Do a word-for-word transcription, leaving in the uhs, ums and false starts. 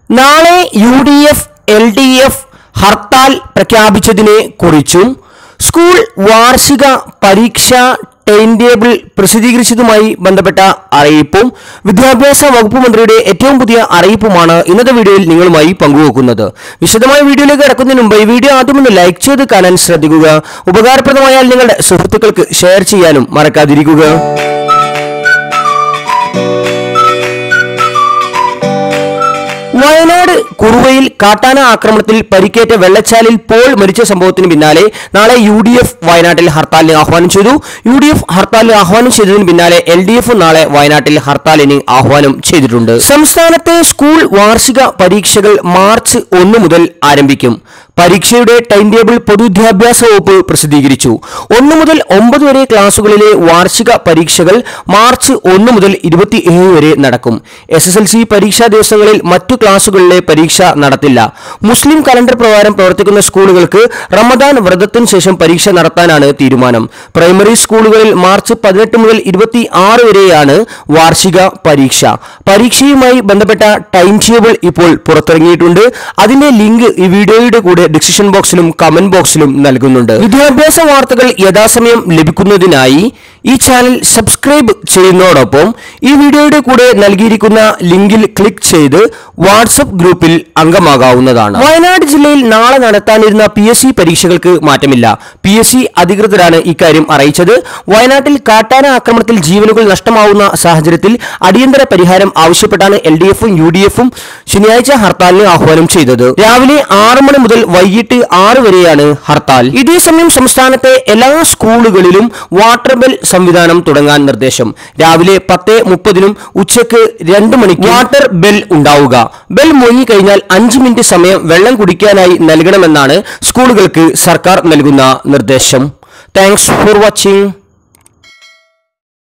നാളെ യു ഡി എഫ് എൽ ഡി എഫ് ഹർത്താൽ പ്രഖ്യാപിച്ചതിനെ കുറിച്ചും സ്കൂൾ വാർഷിക പരീക്ഷാ ടൈം ടേബിൾ പ്രസിദ്ധീകരിച്ചതുമായി ബന്ധപ്പെട്ട അറിയിപ്പും വിദ്യാഭ്യാസ വകുപ്പ് മന്ത്രിയുടെ ഏറ്റവും പുതിയ അറിയിപ്പുമാണ് ഇന്നത്തെ വീഡിയോയിൽ നിങ്ങളുമായി പങ്കുവെക്കുന്നത്. വിശദമായ വീഡിയോയിലേക്ക് കടക്കുന്നതിന് മുമ്പ് ഈ വീഡിയോ ആദ്യമൊന്ന് ലൈക്ക് ചെയ്ത് കാണാൻ ശ്രദ്ധിക്കുക. ഉപകാരപ്രദമായാൽ നിങ്ങളുടെ സുഹൃത്തുക്കൾക്ക് ഷെയർ ചെയ്യാനും മറക്കാതിരിക്കുക. വയനാട് കുറുവയിൽ കാട്ടാന ആക്രമണത്തിൽ പരിക്കേറ്റ വെള്ളച്ചാലിൽ പോൾ മരിച്ച സംഭവത്തിന് പിന്നാലെ നാളെ യു ഡി എഫ് വയനാട്ടിൽ ഹർത്താലിന് ആഹ്വാനം ചെയ്തു. യു ഡി എഫ് ഹർത്താലിന് ആഹ്വാനം ചെയ്തതിന് പിന്നാലെ എൽ ഡി എഫ് നാളെ വയനാട്ടിൽ ഹർത്താലിന് ആഹ്വാനം ചെയ്തിട്ടുണ്ട്. സംസ്ഥാനത്തെ സ്കൂൾ വാർഷിക പരീക്ഷകൾ മാർച്ച് ഒന്ന് മുതൽ ആരംഭിക്കും. പരീക്ഷയുടെ ടൈം ടേബിൾ പൊതുവിദ്യാഭ്യാസ വകുപ്പ് പ്രസിദ്ധീകരിച്ചു. ഒന്ന് മുതൽ ഒമ്പത് വരെ ക്ലാസുകളിലെ വാർഷിക പരീക്ഷകൾ മാർച്ച് ഒന്ന് മുതൽ ഇരുപത്തിയേഴ് വരെ നടക്കും. എസ് എസ് എൽ സി പരീക്ഷാ ദിവസങ്ങളിൽ മറ്റു ക്ലാസുകളിലെ പരീക്ഷ നടത്തില്ല. മുസ്ലിം കലണ്ടർ പ്രകാരം പ്രവർത്തിക്കുന്ന സ്കൂളുകൾക്ക് റമദാൻ വ്രതത്തിന് ശേഷം പരീക്ഷ നടത്താനാണ് തീരുമാനം. പ്രൈമറി സ്കൂളുകളിൽ മാർച്ച് പതിനെട്ട് മുതൽ ഇരുപത്തി ആറ് വരെയാണ് വാർഷിക പരീക്ഷ. പരീക്ഷയുമായി ബന്ധപ്പെട്ട ടൈം ടേബിൾ ഇപ്പോൾ പുറത്തിറങ്ങിയിട്ടുണ്ട്. അതിന്റെ ലിങ്ക് ഈ വീഡിയോയുടെ കൂടെ ഡിസ്ക്രിപ്ഷൻ ബോക്സിലും കമന്റ് ബോക്സിലും നൽകുന്നുണ്ട്. വിദ്യാഭ്യാസ വാർത്തകൾ യഥാസമയം ലഭിക്കുന്നതിനായി ഈ ചാനൽ സബ്സ്ക്രൈബ് ചെയ്യുന്നതോടൊപ്പം ഈ വീഡിയോയുടെ കൂടെ നൽകിയിരിക്കുന്ന ലിങ്കിൽ ക്ലിക്ക് ചെയ്ത് വാട്സ്ആപ്പ് ഗ്രൂപ്പിൽ അംഗമാകാവുന്നതാണ്. വയനാട് ജില്ലയിൽ നാളെ നടത്താനിരുന്ന പി എസ് സി പരീക്ഷകൾക്ക് മാറ്റമില്ല. പി എസ് സി അധികൃതരാണ് ഇക്കാര്യം അറിയിച്ചത്. വയനാട്ടിൽ കാട്ടാന ആക്രമണത്തിൽ ജീവനുകൾ നഷ്ടമാവുന്ന സാഹചര്യത്തിൽ അടിയന്തര പരിഹാരം ആവശ്യപ്പെട്ടാണ് എൽ ഡി എഫും യു ഡി എഫും ശനിയാഴ്ച ഹർത്താലിന് ആഹ്വാനം ചെയ്തത്. രാവിലെ ആറ് മണി മുതൽ വൈകിട്ട് ആറ് വരെയാണ് ഹർത്താൽ. ഇതേസമയം സംസ്ഥാനത്തെ എല്ലാ സ്കൂളുകളിലും വാട്ടർ ബെൽ സംവിധാനം തുടങ്ങാൻ നിർദ്ദേശം. രാവിലെ പത്ത് മുപ്പതിനും ഉച്ചയ്ക്ക് രണ്ട് മണിക്ക് വാട്ടർ ബെൽ ഉണ്ടാവുക. ബെൽ മുഴങ്ങിക്കഴിഞ്ഞാൽ അഞ്ച് മിനിറ്റ് സമയം വെള്ളം കുടിക്കാനായി നൽകണമെന്നാണ് സ്കൂളുകൾക്ക് സർക്കാർ നൽകുന്ന നിർദ്ദേശം. Thanks for watching.